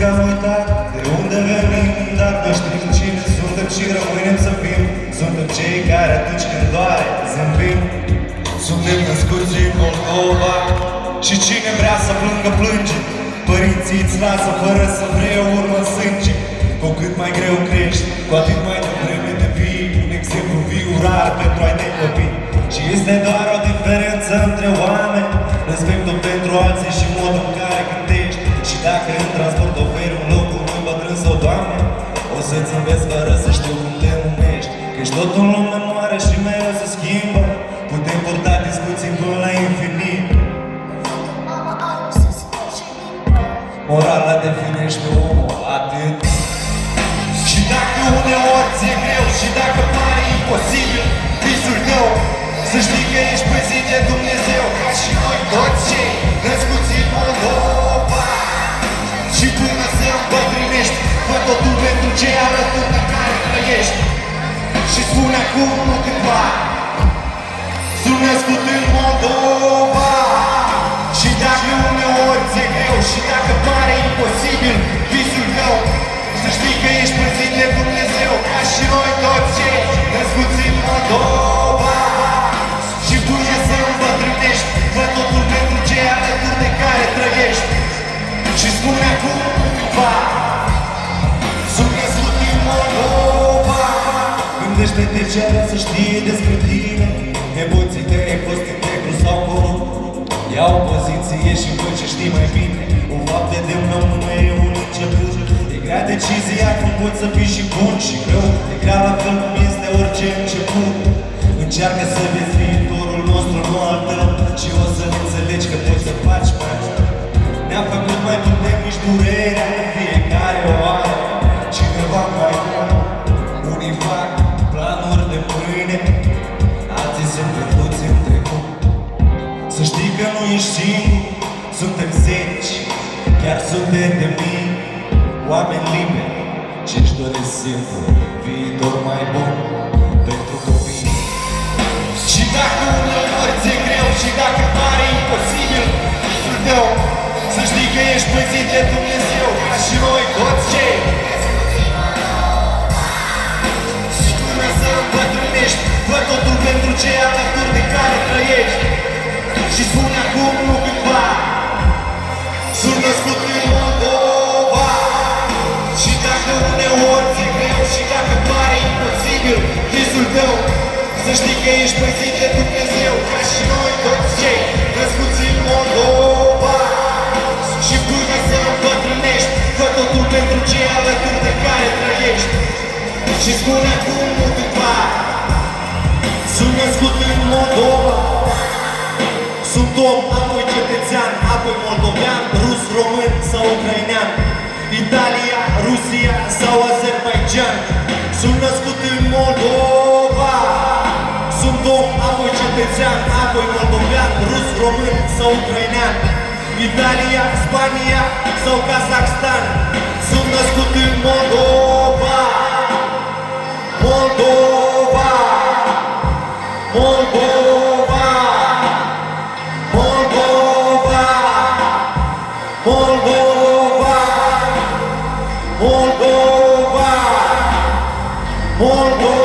că am uitat de unde venim, dar noi știm cine suntem și rămânem să fim. Suntem cei care atunci când doare zâmbim. Suntem născuți în Moldova și cine vrea să plângă, plânge. Părinții îți lasă fără să vrea urmă în sânge. Cu cât mai greu crești, cu atât mai devreme devii un exemplu viu rar pentru ai tăi copii. Și este doar o diferență între oameni, respectul pentru alții și modul în care gândești. Și dacă în transport oferi un loc unui bătrân sau doamne, o să-ți înveți fără să știu cum te numești. Că-și tot în lume moare și mereu se schimbă. Putem purta discuții până la infinit. Morala definește omul, atât. Și dacă uneori ți-e greu și dacă pare imposibil visul tău, să știi că ești păzit de Dumnezeu, ca și noi toți cei născuți în Moldova. Și până să îmbătrânești, fă totul pentru cei alături de care trăiești. Și spune acum, nu cândva, sunt născut în Moldova. Și dacă uneori ți-e greu și dacă pare imposibil visul tău, să știi că ești păzit de Dumnezeu, ca și noi toți cei născuți în Moldova. Și până să îmbătrânești, fă totul pentru cei alături de care trăiești. Și spune acum cândva, sunt născut în Moldova. Gândește-te ce are să știe despre tine, emoții tăi, fost integru sau corupt. Ia o poziție și fă ce știi mai bine. Un fapt de demnă nu e un început. E grea decizia cum poți să fii și bun și rău. E grea la fel cum este orice început. Încearcă să vezi viitorul nostru, nu al tău, și o să înțelegi că poți să faci mai mult. Ne-a făcut mai puternici durerea în fiecare o are. Cineva mai bun. Unii fac planuri de mâine, alții sunt pierduți în trecut. Să știi că nu ești singur, suntem zeci, chiar suntem de mii, oameni liberi ce-și doresc simplu viitor mai bun pentru copii. Și dacă uneori ți-e greu și dacă pare imposibil visul tău, să știi că ești păzit de Dumnezeu, ca și noi toți cei. Și până să îmbătrânești, fă totul pentru cei alături de care trăiești. Și spune acum, nu cândva, sunt născut în Moldova. Și dacă uneori ți-e greu și dacă pare imposibil visul tău, să știi că ești păzit de Dumnezeu, ca și noi toți cei născuți în Moldova. Și până să îmbătrânești, fă totul pentru cei alături de care trăiești. Și spune acum, nu cândva, sunt născut în Moldova. Sunt om, apoi cetățean, apoi moldovean, rus, român sau ucrainean, Italia, Rusia sau Azerbaijan. Sunt născut în Moldova. Sunt om, apoi cetățean, apoi moldovean, rus, român sau ucrainean, Italia, Spania sau Kazakhstan. Sunt născut în Moldova. Moldova, Moldova, Moldova, Moldova, Moldova, Moldova.